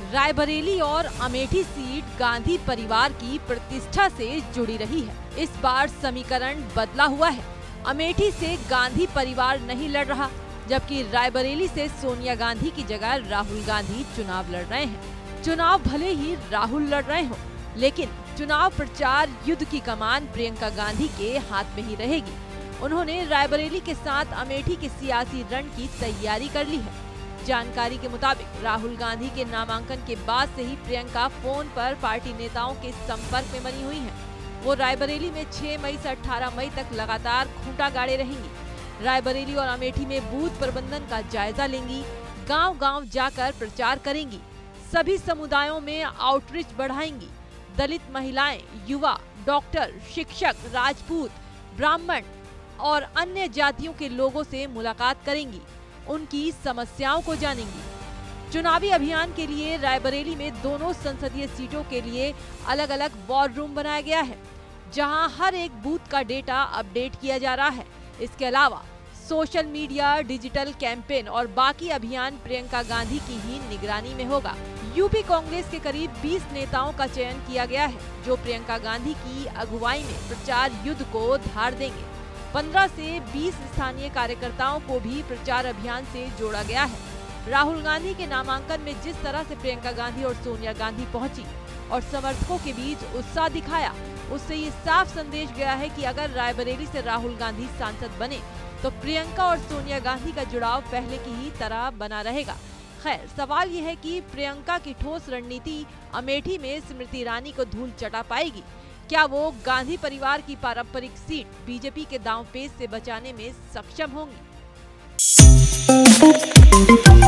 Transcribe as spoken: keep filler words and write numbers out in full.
रायबरेली और अमेठी सीट गांधी परिवार की प्रतिष्ठा से जुड़ी रही है। इस बार समीकरण बदला हुआ है। अमेठी से गांधी परिवार नहीं लड़ रहा, जबकि रायबरेली से सोनिया गांधी की जगह राहुल गांधी चुनाव लड़ रहे हैं। चुनाव भले ही राहुल लड़ रहे हो, लेकिन चुनाव प्रचार युद्ध की कमान प्रियंका गांधी के हाथ में ही रहेगी। उन्होंने रायबरेली के साथ अमेठी के सियासी रण की तैयारी कर ली है। जानकारी के मुताबिक राहुल गांधी के नामांकन के बाद से ही प्रियंका फोन पर पार्टी नेताओं के संपर्क में बनी हुई हैं। वो रायबरेली में छह मई से अठारह मई तक लगातार खूंटा गाड़े रहेंगी। रायबरेली और अमेठी में बूथ प्रबंधन का जायजा लेंगी, गांव-गांव जाकर प्रचार करेंगी, सभी समुदायों में आउटरीच बढ़ाएंगी। दलित महिलाएं, युवा, डॉक्टर, शिक्षक, राजपूत, ब्राह्मण और अन्य जातियों के लोगों से मुलाकात करेंगी, उनकी समस्याओं को जानेंगी। चुनावी अभियान के लिए रायबरेली में दोनों संसदीय सीटों के लिए अलग अलग वॉर रूम बनाया गया है, जहां हर एक बूथ का डेटा अपडेट किया जा रहा है। इसके अलावा सोशल मीडिया, डिजिटल कैंपेन और बाकी अभियान प्रियंका गांधी की ही निगरानी में होगा। यूपी कांग्रेस के करीब बीस नेताओं का चयन किया गया है, जो प्रियंका गांधी की अगुवाई में प्रचार युद्ध को धार देंगे। पंद्रह से बीस स्थानीय कार्यकर्ताओं को भी प्रचार अभियान से जोड़ा गया है। राहुल गांधी के नामांकन में जिस तरह से प्रियंका गांधी और सोनिया गांधी पहुंची और समर्थकों के बीच उत्साह दिखाया, उससे ये साफ संदेश गया है कि अगर रायबरेली से राहुल गांधी सांसद बने तो प्रियंका और सोनिया गांधी का जुड़ाव पहले की ही तरह बना रहेगा। खैर, सवाल यह है कि प्रियंका की ठोस रणनीति अमेठी में स्मृति ईरानी को धूल चटा पाएगी। क्या वो गांधी परिवार की पारंपरिक सीट बीजेपी के दांवपेच से बचाने में सक्षम होंगी?